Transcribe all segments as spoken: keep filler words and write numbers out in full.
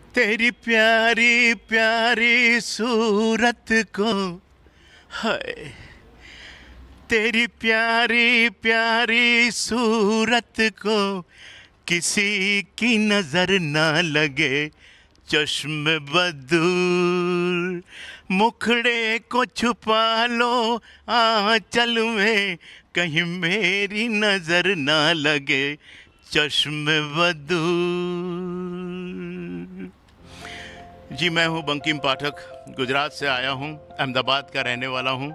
तेरी प्यारी प्यारी सूरत को, हाय तेरी प्यारी प्यारी सूरत को किसी की नजर ना लगे, चश्म बदूर मुखड़े को छुपा लो आंचल में, कहीं मेरी नजर ना लगे, चश्म बदूर। जी मैं हूँ बंकिम पाठक, गुजरात से आया हूँ, अहमदाबाद का रहने वाला हूँ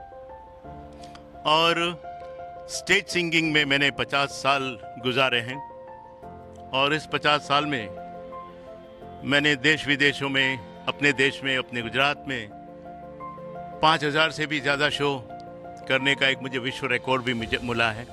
और स्टेज सिंगिंग में मैंने पचास साल गुजारे हैं और इस पचास साल में मैंने देश विदेशों में, अपने देश में, अपने गुजरात में पाँच हज़ार से भी ज़्यादा शो करने का एक मुझे विश्व रिकॉर्ड भी मुझे मिला है।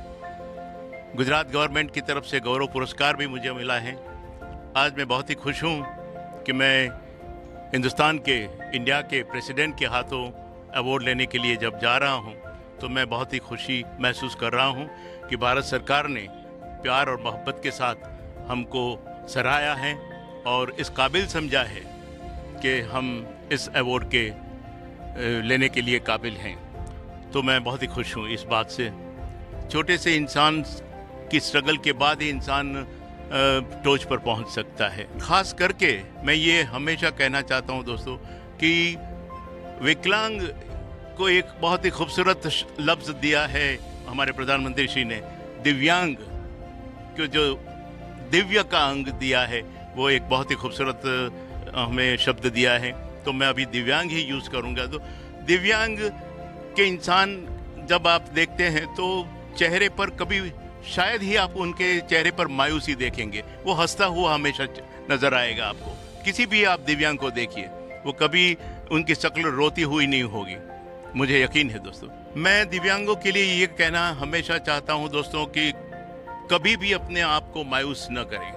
गुजरात गवर्नमेंट की तरफ से गौरव पुरस्कार भी मुझे मिला है। आज मैं बहुत ही खुश हूँ कि मैं हिंदुस्तान के, इंडिया के प्रेसिडेंट के हाथों अवार्ड लेने के लिए जब जा रहा हूँ तो मैं बहुत ही खुशी महसूस कर रहा हूँ कि भारत सरकार ने प्यार और मोहब्बत के साथ हमको सराहा है और इस काबिल समझा है कि हम इस अवार्ड के लेने के लिए काबिल हैं। तो मैं बहुत ही खुश हूँ इस बात से। छोटे से इंसान की स्ट्रगल के बाद ही इंसान टोच पर पहुंच सकता है। खास करके मैं ये हमेशा कहना चाहता हूं दोस्तों कि विकलांग को एक बहुत ही खूबसूरत लफ्ज़ दिया है हमारे प्रधानमंत्री श्री ने, दिव्यांग को जो दिव्य का अंग दिया है वो एक बहुत ही खूबसूरत हमें शब्द दिया है। तो मैं अभी दिव्यांग ही यूज़ करूँगा। तो दिव्यांग के इंसान जब आप देखते हैं तो चेहरे पर कभी शायद ही आप उनके चेहरे पर मायूसी देखेंगे, वो हंसता हुआ हमेशा नजर आएगा आपको। किसी भी आप दिव्यांग को देखिए, वो कभी उनकी शक्ल रोती हुई नहीं होगी, मुझे यकीन है दोस्तों। मैं दिव्यांगों के लिए ये कहना हमेशा चाहता हूं दोस्तों कि कभी भी अपने आप को मायूस न करें,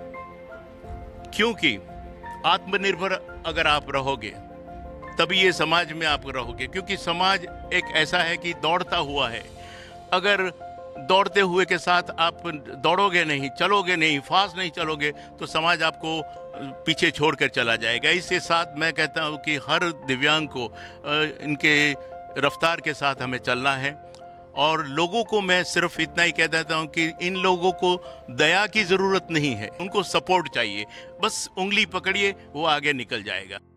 क्योंकि आत्मनिर्भर अगर आप रहोगे तभी ये समाज में आप रहोगे, क्योंकि समाज एक ऐसा है कि दौड़ता हुआ है। अगर दौड़ते हुए के साथ आप दौड़ोगे नहीं, चलोगे नहीं, फास्ट नहीं चलोगे तो समाज आपको पीछे छोड़कर चला जाएगा। इसके साथ मैं कहता हूँ कि हर दिव्यांग को इनके रफ्तार के साथ हमें चलना है और लोगों को मैं सिर्फ इतना ही कह देता हूँ कि इन लोगों को दया की ज़रूरत नहीं है, उनको सपोर्ट चाहिए। बस उंगली पकड़िए, वो आगे निकल जाएगा।